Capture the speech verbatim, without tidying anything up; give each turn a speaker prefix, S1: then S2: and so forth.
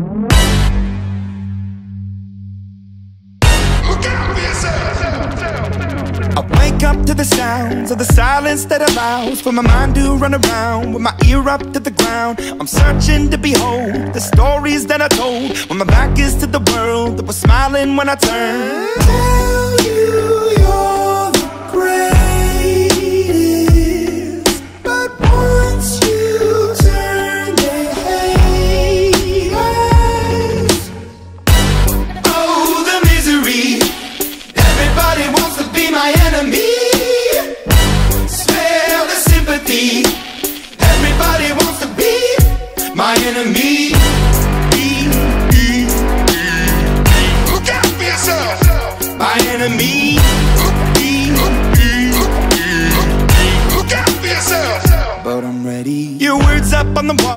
S1: I wake up to the sounds of the silence that allows for my mind to run around with my ear up to the ground. I'm searching to behold the stories that I told when my back is to the world that was smiling when I turned. Tell you you're the greatest, but once you turn they hate us. Oh, the misery. Everybody wants to be my enemy. Smell the sympathy. Everybody wants to be my enemy. Look out for yourself. My enemy. Look out for yourself. But I'm ready. Your words up on the wall.